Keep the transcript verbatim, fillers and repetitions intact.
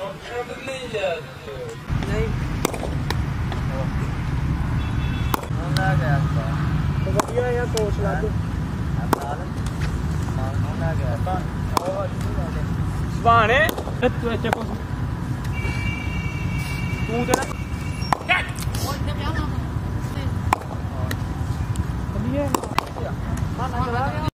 नहीं होना गया तो बढ़िया या कोच ला दो होना गया सुभाने तू ऐसे को तू तेरा चलिए हाँ चला गया